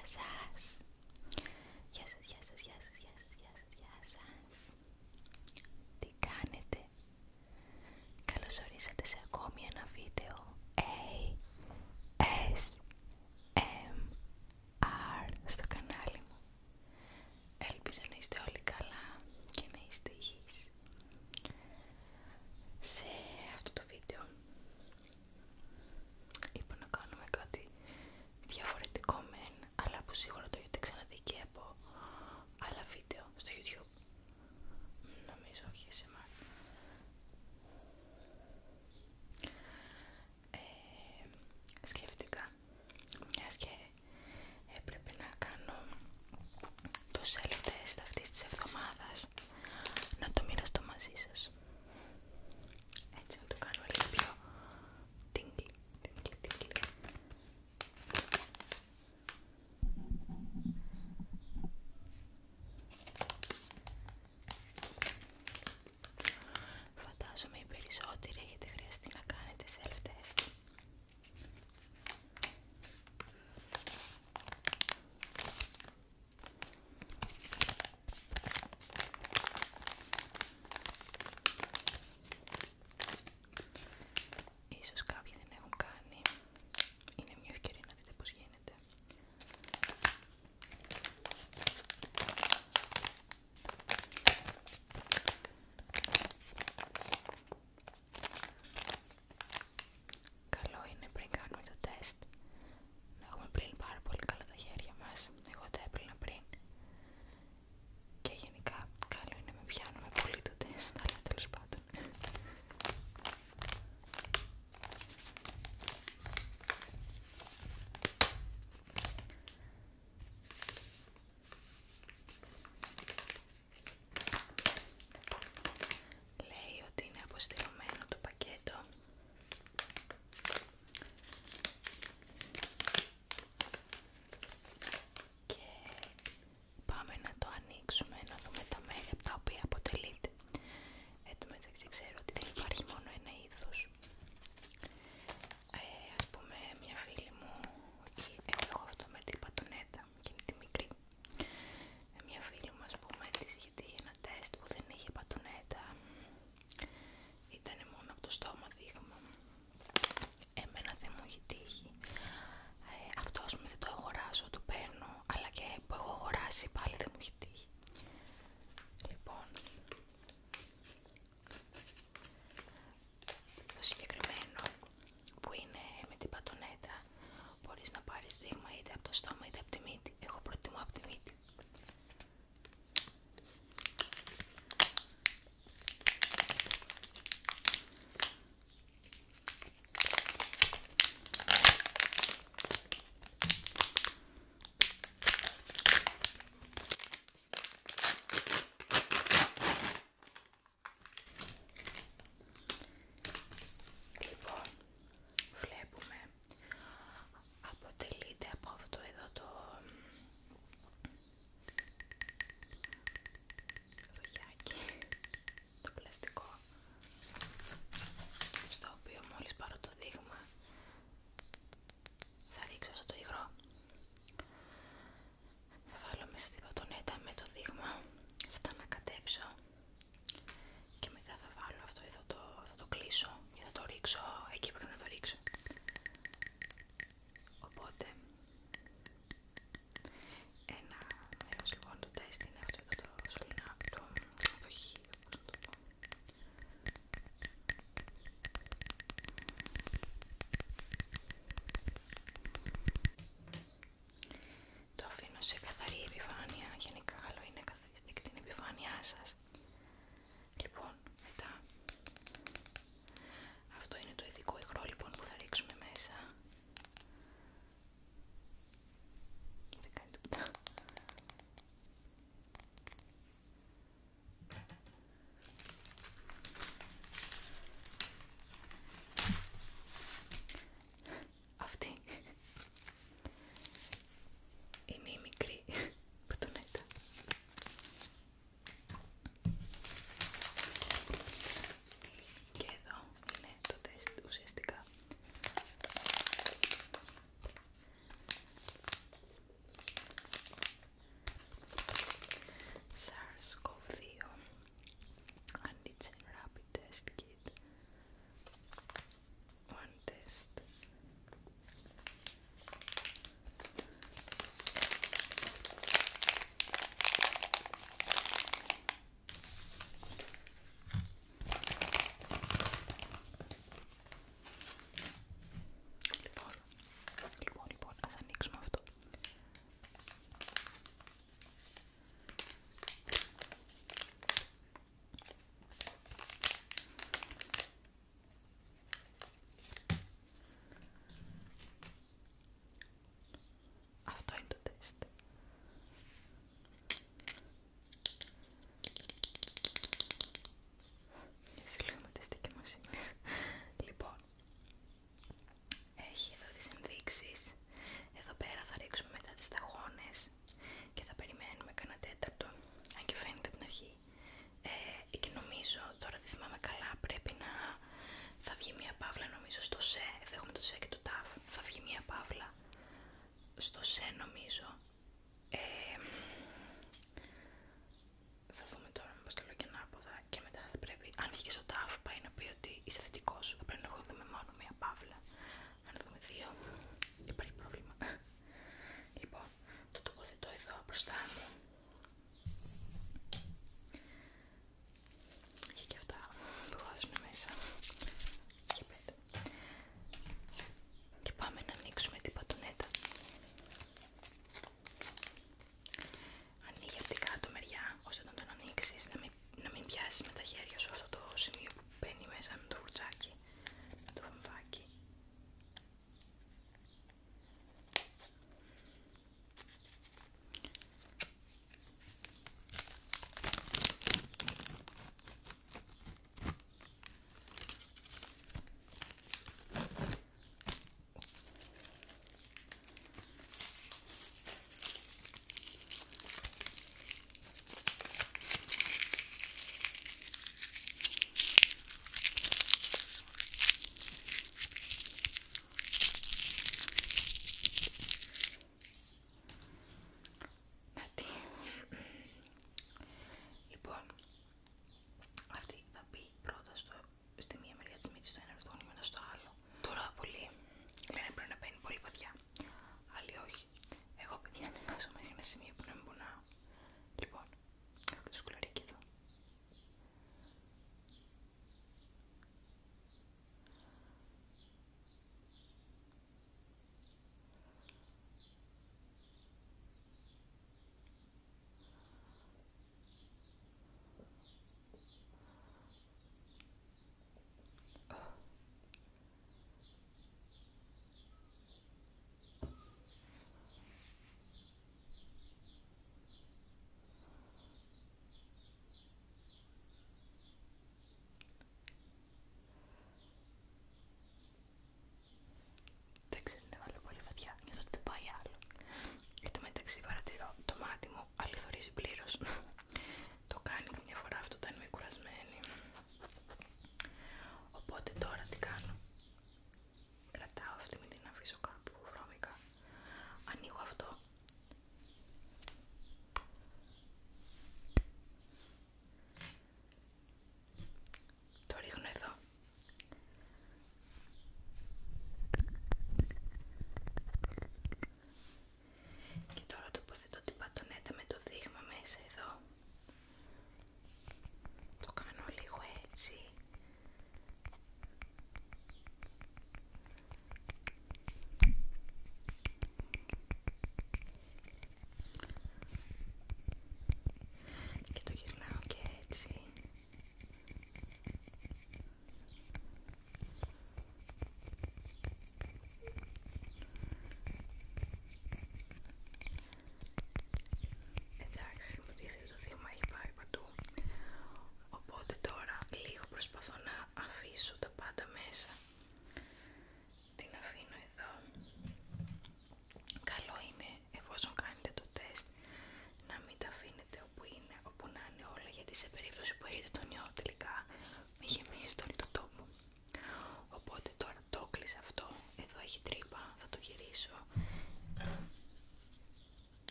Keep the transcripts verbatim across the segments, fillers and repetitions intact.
σας. Γεια σας, γεια σας, γεια σας, γεια σας, γεια σας, γεια σας. Τι κάνετε? Καλώς ορίσατε σε ακόμη ένα βίντεο έι ες εμ αρ στο κανάλι μου. Ελπίζω να είστε όλοι καλά και να είστε υγιείς. Σε αυτό το βίντεο είπα να κάνουμε κάτι διαφορετικό μεν, αλλά που σίγουρα το έχετε ξαναδεί και από άλλα βίντεο στο YouTube. Νομίζω όχι σε εμάς. Ε, σκέφτηκα, μιας και έπρεπε να κάνω το self-test αυτής της εβδομάδας, να το μοιραστώ μαζί σας. Έτσι να το κάνω λίγο πιο tingly, tingly, tingly. Φαντάζομαι οι περισσότεροι έχετε χρειαστεί να κάνετε self-test. Ίσως κάποιοι δεν έχουν κάνει. Είναι μια ευκαιρία να δείτε πώς γίνεται. Καλό είναι πριν κάνουμε το τεστ να έχουμε πλύνει πάρα πολύ καλά τα χέρια μας. Εγώ τα έπλυνα πριν. Και γενικά καλό είναι να μην πιάνουμε πολύ το τεστ, αλλά τέλος πάντων. Λέει ότι είναι αποστηρωμένο το πακέτο. Και πάμε να το ανοίξουμε, να δούμε τα μέρη από τα οποία αποτελείται. Εν τω μεταξύ ξέρω ότι δεν υπάρχει μόνο ένα είδος. Ε, ας πούμε μια φίλη μου, ή εγώ έχω αυτό με την πατονέτα και είναι τη μικρή. Ε, μια φίλη μου, ας πούμε, της είχε τύχει ένα τεστ που δεν είχε πατονέτα. Ήταν μόνο από το στόμα δείγμα. Εμένα δεν μου έχει τύχει. Ε, αυτό, ας πούμε, δεν το αγοράζω, το παίρνω, αλλά και που έχω αγοράσει πάλι δεν μου έχει τύχει. Λοιπόν, το συγκεκριμένο που είναι με την πατονέτα μπορείς να πάρεις δείγμα είτε από το στόμα είτε από τη μύτη. Εγώ προτιμώ από τη μύτη. Λοιπόν, βλέπουμε αποτελείται από αυτό εδώ το δογιάκι, το πλαστικό, στο οποίο μόλις πάρω το δείγμα θα ρίξω αυτό το υγρό, θα βάλω μέσα την πατονέτα με το δείγμα, θα τα ανακατέψω και μετά θα βάλω αυτό εδώ, το, θα το κλείσω και θα το ρίξω εκεί που πρέπει να το ρίξω. Οπότε ένα μέρος λοιπόν του τεστ είναι αυτό εδώ το σωληνά, το δοχείο, πώς να το πω. Το αφήνω σε καθαρή επιφάνεια, γενικά καλό είναι να καθαρίσετε και την επιφάνειά σας. Λοιπόν, μετά αυτό είναι το ειδικό υγρό λοιπόν που θα ρίξουμε μέσα. Δεν κάνει τίποτα. Αυτή είναι η μικρή πατονέτα.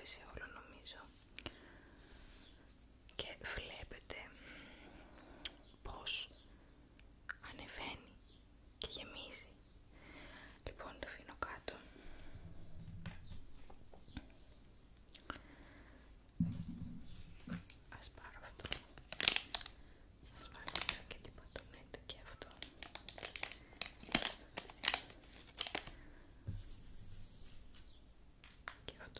σε όλο νομίζω. Και βλέπετε πως ανεβαίνει και γεμίζει. Λοιπόν, το αφήνω κάτω. Ας πάρω αυτό. Ας βάλω μέσα και την πατονέτα και αυτό. Και αυτό.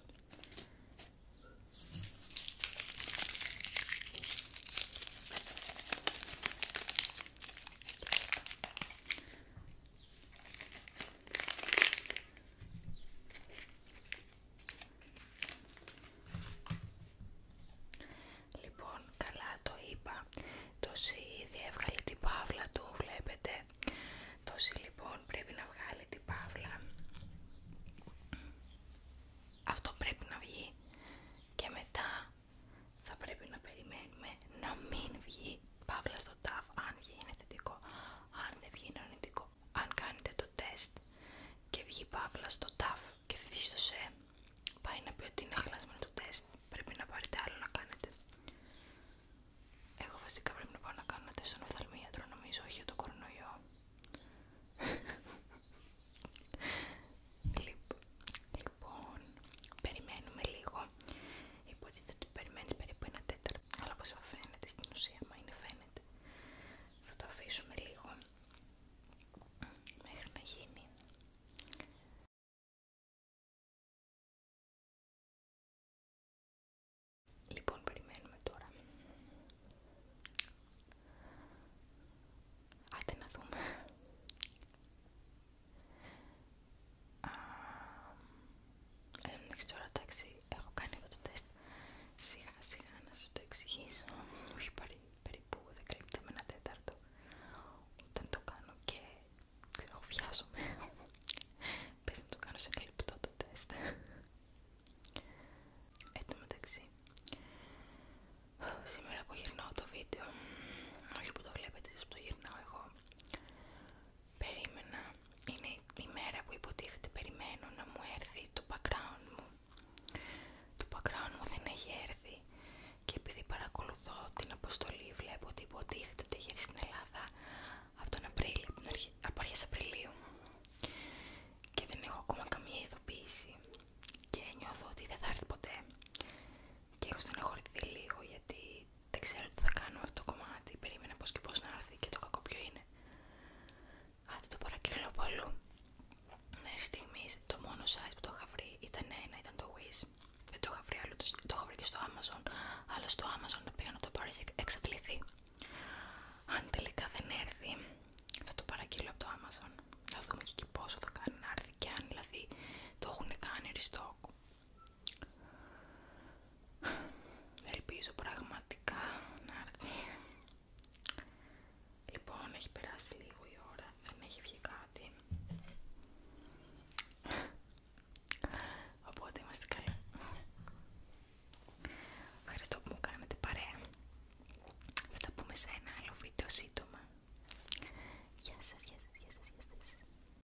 Λοιπόν, καλά το είπα. Τόση ήδη έβγαλε την παύλα του, βλέπετε. Τόση λοιπόν πρέπει να βγάλει την παύλα. Αυτό πρέπει να βγει. Και μετά θα πρέπει να περιμένουμε να μην βγει παύλα στο ταφ. Αν βγει είναι θετικό. Αν δεν βγει είναι αρνητικό. Αν κάνετε το τεστ και βγει παύλα στο ταφ και δεν βγει στο σε, πάει να πει ότι είναι χαλασμένο το τεστ. Πρέπει να πάρετε άλλο να κάνετε. Εγώ βασικά πρέπει να πάω να κάνω ένα τεστ στον οφθαλμίατρο, νομίζω, όχι για το κορονοϊό. Λοιπόν, περιμένουμε λίγο. Υποτίθεται ότι περιμένεις περίπου ένα τέταρτο, αλλά όπως φαίνεται στην ουσία, μα είναι φαίνεται. Θα το αφήσουμε λίγο μέχρι να γίνει. Λοιπόν, περιμένουμε τώρα. Άντε να δούμε. Εντάξει, τώρα εντάξει, έχω κάνει αυτό το τεστ σιγά σιγά να σας το εξηγήσω. Όχι περί, περίπου δέκα λεπτά με ένα τέταρτο. Όταν το κάνω και ξέρω, βιάζομαι. Πες να το κάνω σε ένα λεπτό το τεστ. Εν τω μεταξύ, σήμερα που γυρνάω το βίντεο, όχι που το βλέπετε εσείς που το γυρνάω εγώ, περίμενα, είναι η μέρα που υποτίθεται περιμένω να μου έρθει το background μου. Το background μου δεν έχει έρθει και επειδή παρακολουθώ την αποστολή, βλέπω ότι υποτίθεται ότι έχει έρθει στην Ελλάδα από τον Απρίλιο, από, αρχή, από αρχές Απριλίου και δεν έχω ακόμα καμία ειδοποίηση και νιώθω ότι δεν θα έρθει ποτέ και έχω στεναχωρηθεί λίγο γιατί δεν ξέρω τι θα κάνω αυτό το κομμάτι. Περίμενα πως και πως να έρθει και το κακό ποιο είναι. Άντε το παραγγέλνω από αλλού. Μέχρι στιγμής το μόνο size που το είχα βρει ήταν ένα, ήταν το Wish. Δεν το είχα βρει άλλο, το, το είχα βρει και στο Amazon, αλλά στο Amazon τα